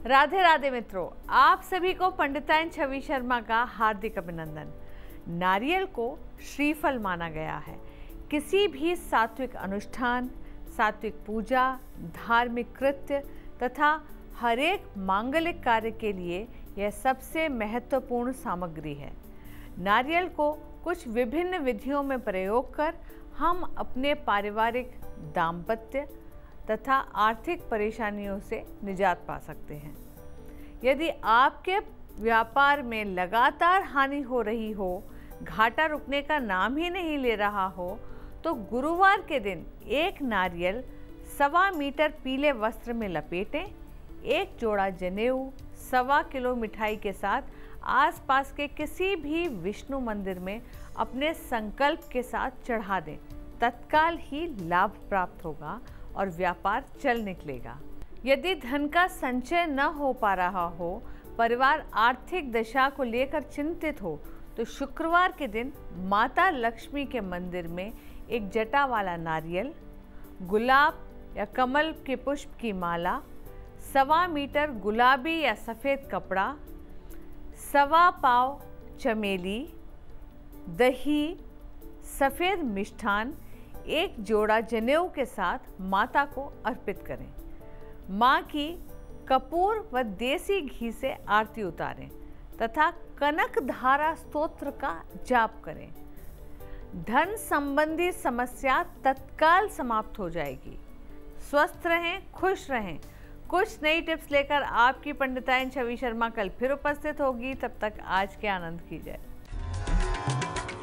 राधे राधे मित्रों, आप सभी को पंडिताइन छवि शर्मा का हार्दिक अभिनंदन। नारियल को श्रीफल माना गया है। किसी भी सात्विक अनुष्ठान, सात्विक पूजा, धार्मिक कृत्य तथा हरेक मांगलिक कार्य के लिए यह सबसे महत्वपूर्ण सामग्री है। नारियल को कुछ विभिन्न विधियों में प्रयोग कर हम अपने पारिवारिक, दाम्पत्य तथा आर्थिक परेशानियों से निजात पा सकते हैं। यदि आपके व्यापार में लगातार हानि हो रही हो, घाटा रुकने का नाम ही नहीं ले रहा हो, तो गुरुवार के दिन एक नारियल 1.25 मीटर पीले वस्त्र में लपेटें, एक जोड़ा जनेऊ, 1.25 किलो मिठाई के साथ आसपास के किसी भी विष्णु मंदिर में अपने संकल्प के साथ चढ़ा दें। तत्काल ही लाभ प्राप्त होगा और व्यापार चल निकलेगा। यदि धन का संचय न हो पा रहा हो, परिवार आर्थिक दशा को लेकर चिंतित हो, तो शुक्रवार के दिन माता लक्ष्मी के मंदिर में एक जटा वाला नारियल, गुलाब या कमल के पुष्प की माला, 1.25 मीटर गुलाबी या सफ़ेद कपड़ा, 1.25 पाव चमेली, दही, सफ़ेद मिष्ठान, एक जोड़ा जनेऊ के साथ माता को अर्पित करें। माँ की कपूर व देसी घी से आरती उतारें तथा कनक धारा स्तोत्र का जाप करें। धन संबंधी समस्या तत्काल समाप्त हो जाएगी। स्वस्थ रहें, खुश रहें। कुछ नई टिप्स लेकर आपकी पंडिताइन छवि शर्मा कल फिर उपस्थित होगी। तब तक आज के आनंद कीजिए।